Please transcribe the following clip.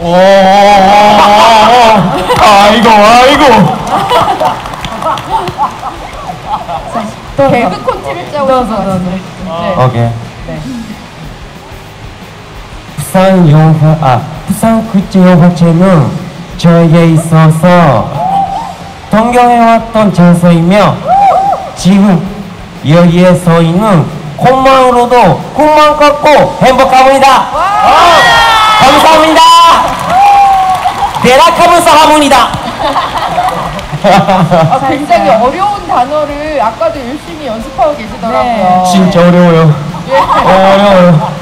아이고. 개그 콘티를 짜고 있는 것 같은데. 오케이. 네. 부산국제영화제는 저에게 있어서 동경해왔던 장소이며 지금 여기에 서 있는 콩만으로도 꿈만 걷고 행복합니다. 감사합니다. 대략하면서 굉장히 어려운 단어를 아까도 열심히 연습하고 계시더라고요. 진짜 어려워요. 어려워요.